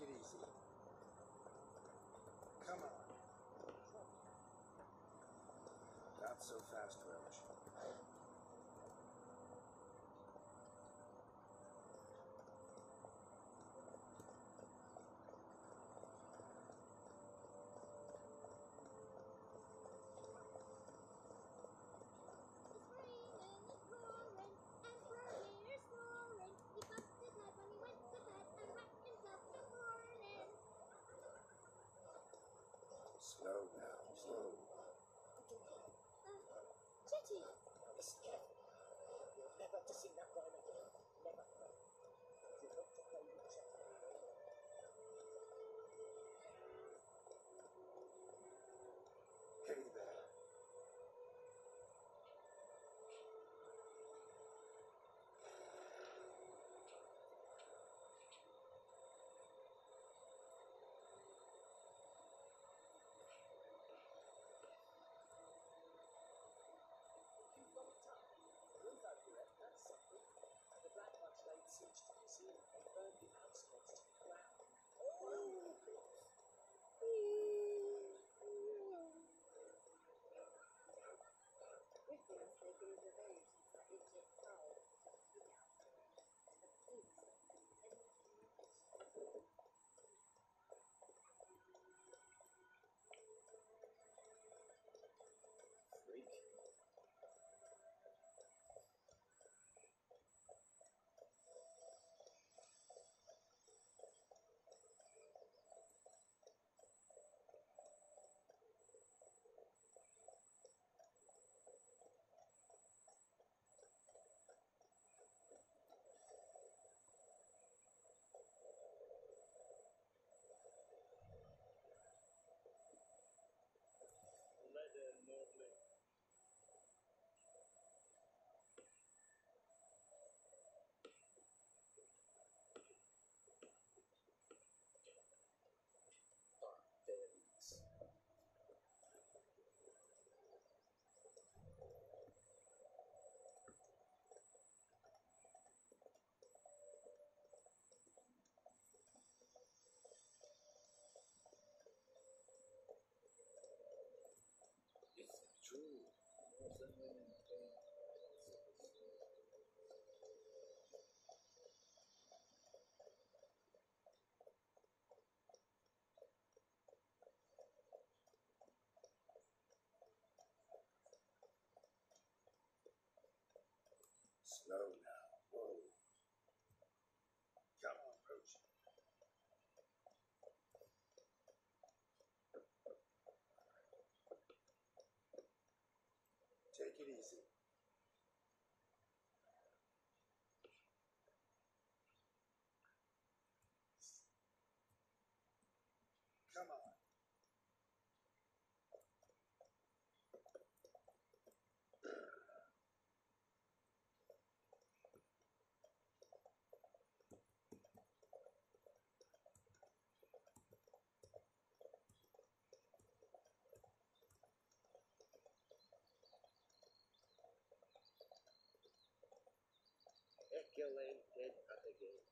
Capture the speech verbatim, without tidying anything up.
Take it easy. Come on. Not so fast, Roach. Slow now, slow. Uh, Jetty! Listen carefully. You're never to see that line again. Never. You want to play with Jetty. Hey there. You've got it tough. Roof over your head, that's something. The Black Ones laid siege to the ceiling. They burned the outskirts to the ground. Oh! This is taking his revenge. It's just called Speak Out. The police Freak. Leather normally. Barbarians. It's true. Slow now. Whoa. Come on, Roach. Take it easy. Come on. Eculated again.